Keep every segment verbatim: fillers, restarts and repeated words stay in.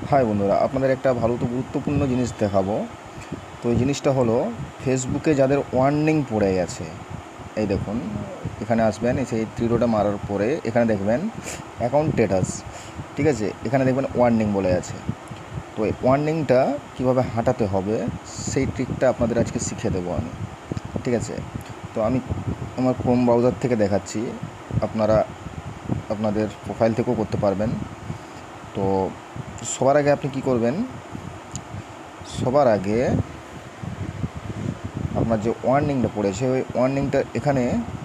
High বন্ধুরা, আপনাদের একটা ভালো তো গুরুত্বপূর্ণ জিনিস দেখাবো। তো এই জিনিসটা হলো, ফেসবুকে যাদের ওয়ার্নিং পড়ে গেছে, এই দেখুন, এখানে আসবেন, সেই তীরটা মারার পরে এখানে দেখবেন অ্যাকাউন্ট স্ট্যাটাস, ঠিক আছে, এখানে দেখবেন ওয়ার্নিং বলে আছে। তো এই ওয়ার্নিংটা কীভাবে হাঁটাতে হবে সেই ট্রিকটা আপনাদের আজকে শিখিয়ে দেবো আমি, ঠিক আছে। তো আমি আমার ক্রোম ব্রাউজার থেকে দেখাচ্ছি, আপনারা আপনাদের প্রোফাইল থেকেও করতে পারবেন। তো সবার আগে আপনি কি করবেন, সবার আগে আপনার যে ওয়ার্নিংটা পড়েছে ওই ওয়ার্নিংটা এখানে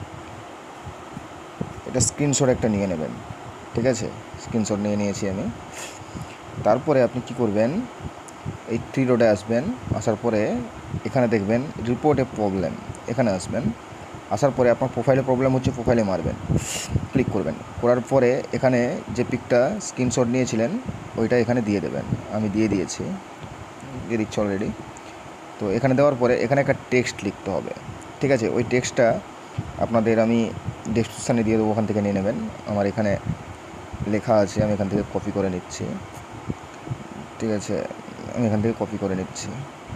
এটা স্ক্রিনশট একটা নিয়ে নেবেন, ঠিক আছে। স্ক্রিনশট নিয়ে নিয়েছি আমি। তারপরে আপনি কি করবেন, এই থ্রি ডটে আসবেন, আসার পরে এখানে দেখবেন রিপোর্ট এ প্রবলেম, এখানে আসবেন। আসার পরে আপনার প্রোফাইলে প্রবলেম হচ্ছে, প্রোফাইলে মারবেন, ক্লিক করবেন। করার পরে এখানে যে পিকটা স্ক্রিনশট নিয়েছিলেন ওইটা এখানে দিয়ে দেবেন। আমি দিয়ে দিয়েছি, দিয়ে দিচ্ছি অলরেডি। তো এখানে দেওয়ার পরে এখানে একটা টেক্সট লিখতে হবে, ঠিক আছে। ওই টেক্সটটা আপনাদের আমি ডেসক্রিপশানে দিয়ে দেবো, ওখান থেকে নিয়ে নেবেন। আমার এখানে লেখা আছে, আমি এখান থেকে কপি করে নিচ্ছি, ঠিক আছে। আমি এখান থেকে কপি করে নিচ্ছি,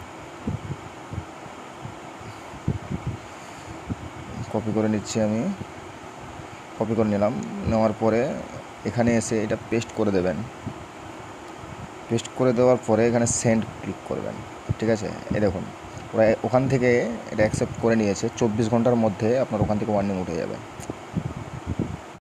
কপি করে নিচ্ছি আমি কপি করে নিলাম। নেওয়ার পরে এখানে এসে এটা পেস্ট করে দেবেন। পেস্ট করে দেওয়ার পরে এখানে সেন্ড ক্লিক করবেন, ঠিক আছে। এই দেখুন, ওরা ওখান থেকে এটা অ্যাকসেপ্ট করে নিয়েছে। চব্বিশ ঘন্টার মধ্যে আপনার ওখান থেকে ওয়ার্নিং উঠে যাবে।